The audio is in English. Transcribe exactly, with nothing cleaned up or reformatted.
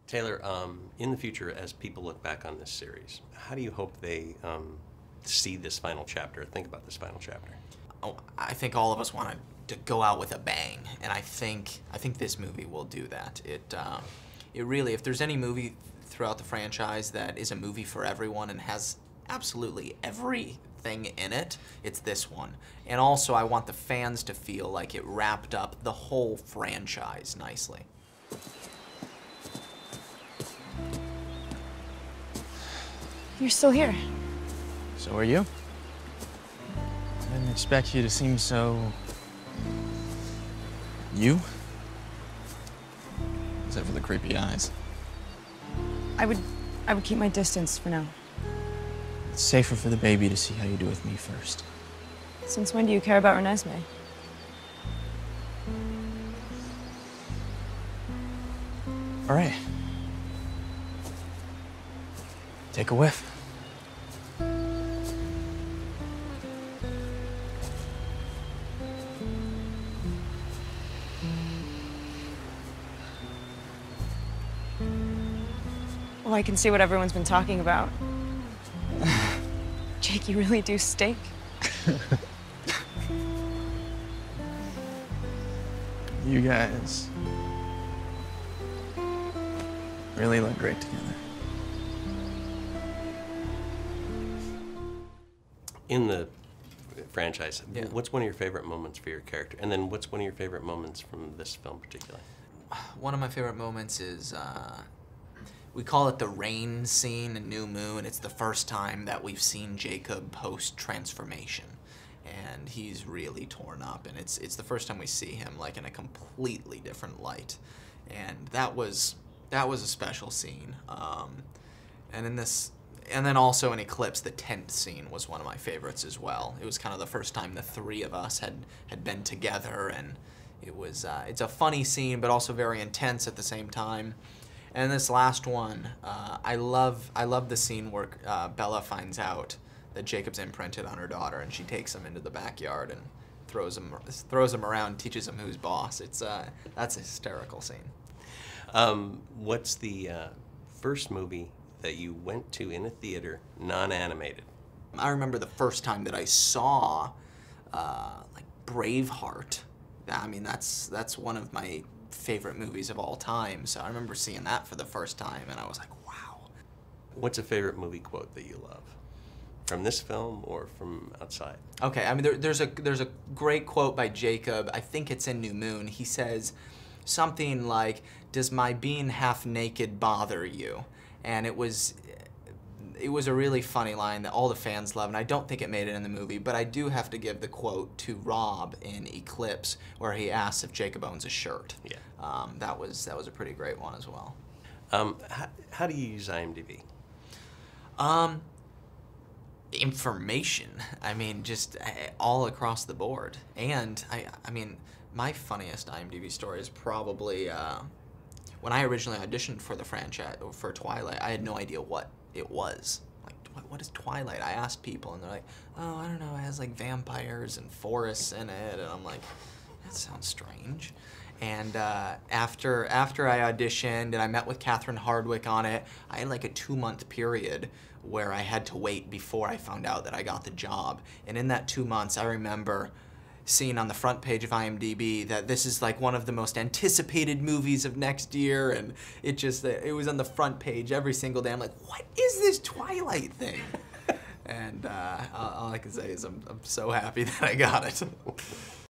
Taylor, um, in the future, as people look back on this series, how do you hope they um, see this final chapter, think about this final chapter? Oh, I think all of us want to go out with a bang, and I think I think this movie will do that. It uh, it really, if there's any movie throughout the franchise that is a movie for everyone and has absolutely everything in it, it's this one. And also, I want the fans to feel like it wrapped up the whole franchise nicely. You're still here. So are you? I didn't expect you to seem so... you? Except for the creepy eyes. I would, I would keep my distance for now. It's safer for the baby to see how you do with me first. Since when do you care about Renesmee? All right. Take a whiff. Well, I can see what everyone's been talking about. Jake, you really do stink. You guys really look great together. In the franchise, Yeah. what's one of your favorite moments for your character? And then what's one of your favorite moments from this film particularly? One of my favorite moments is, uh, we call it the rain scene in New Moon. It's the first time that we've seen Jacob post-transformation. And he's really torn up, and it's it's the first time we see him like in a completely different light. And that was that was a special scene. Um, and in this And then also in Eclipse, the tent scene was one of my favorites as well. It was kind of the first time the three of us had, had been together, and it was, uh, it's a funny scene, but also very intense at the same time. And this last one, uh, I love, I love the scene where uh, Bella finds out that Jacob's imprinted on her daughter, and she takes him into the backyard and throws him, throws him around, teaches him who's boss. It's, uh, that's a hysterical scene. Um, what's the uh, first movie that you went to in a theater, non-animated? I remember the first time that I saw, uh, like, Braveheart. I mean, that's that's one of my favorite movies of all time. So I remember seeing that for the first time, and I was like, wow. What's a favorite movie quote that you love? From this film or from outside? Okay, I mean, there, there's a there's a great quote by Jacob. I think it's in New Moon. He says something like, "Does my being half naked bother you?" And it was, it was a really funny line that all the fans love, and I don't think it made it in the movie, but I do have to give the quote to Rob in Eclipse, where he asks if Jacob owns a shirt. Yeah. Um, that was that was a pretty great one as well. Um, how, how do you use IMDb? Um, information. I mean, just uh, all across the board. And I, I mean, my funniest IMDb story is probably. Uh, When I originally auditioned for the franchise, for Twilight, I had no idea what it was. Like, what, what is Twilight? I asked people, and they're like, oh, I don't know, it has like vampires and forests in it, and I'm like, that sounds strange. And uh, after after I auditioned and I met with Catherine Hardwicke on it, I had like a two-month period where I had to wait before I found out that I got the job. And in that two months, I remember seeing on the front page of IMDb that this is like one of the most anticipated movies of next year, and it just, it was on the front page every single day. I'm like, what is this Twilight thing? And uh, all I can say is I'm, I'm so happy that I got it.